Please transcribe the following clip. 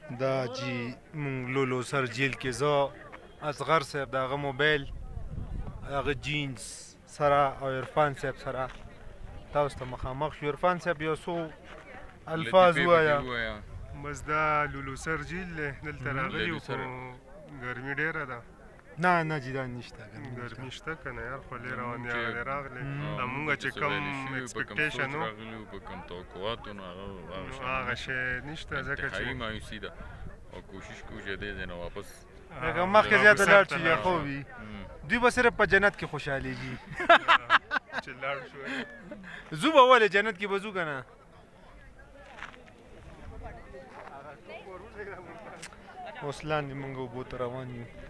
دا جی مونږ لولو سر جیل کې زه اصغر صاحب د هغه موبایل هغه جینز سره او عرفان صاحب سره تاسو ته مخامخ شو. عرفان صاحب یو څو الفاظ ووایه. بس دا لولو سر جیل دی، دلته راغلي وو خو ګرمي ډېره ده. نه نه جی دا نشته ګرمي شته که نه یار، خولې روانې هغه راغلې همونږ چې کوم ایکسپیکټیشن و هغه شی نشته ځکه چې مایوسي ده او کوشش کوو چې دې ځای نه واپس هغه مخکې زیاته لاړ چې یخو وي. دوی به صرف په جنت کې خوشحالېږي چې لاړ شو. ځو به ولې جنت کې به ځو که نه. اوس لاندې مونږ اوبو ته روان یو.